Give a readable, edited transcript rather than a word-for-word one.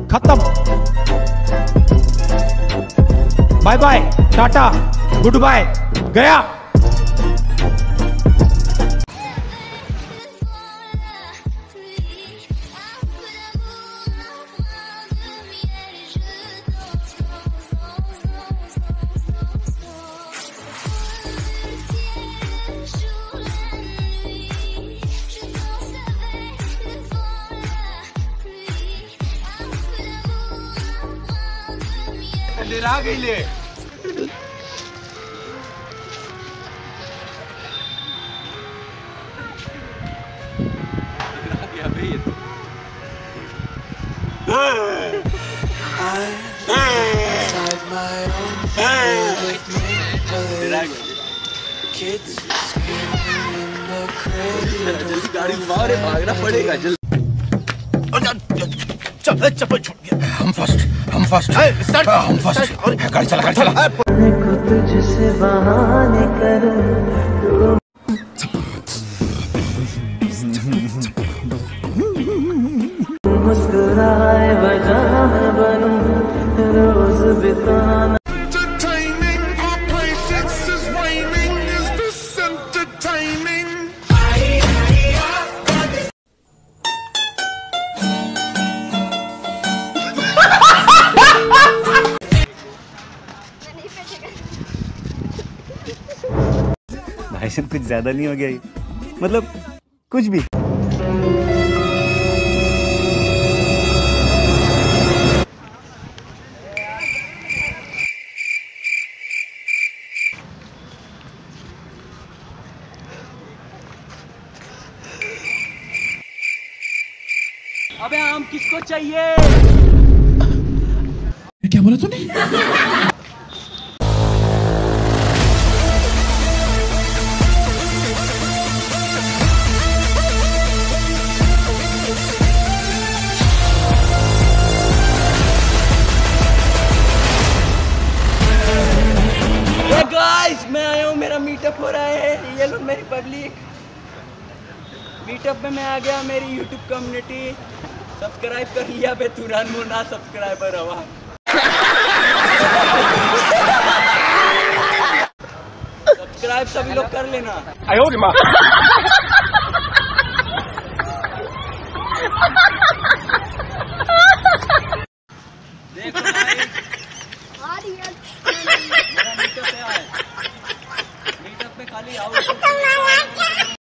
खत्म। Bye bye, tata, goodbye, गया। आ गई ले। गाड़ी घुमाओ रे, भागना पड़ेगा जल्दी। चल छोड़ दिया। हम फर्स्ट हम फर्स्ट गाड़ी चला। तुझसे बहाने करूं मुस्कुराए वजह बनूं रोज बिताना। भाई साहब कुछ ज्यादा नहीं हो गया ये? मतलब कुछ भी। अबे आम किसको चाहिए? क्या बोला तूने? गाइस मैं आया हूँ, मेरा मीटअप हो रहा है। ये लो मेरी पब्लिक, मीटअप में मैं आ गया। मेरी यूट्यूब कम्युनिटी सब्सक्राइब कर लिया बे, तुरंत मुन्ना सब्सक्राइबर हवा। सब्सक्राइब सभी लोग कर लेना।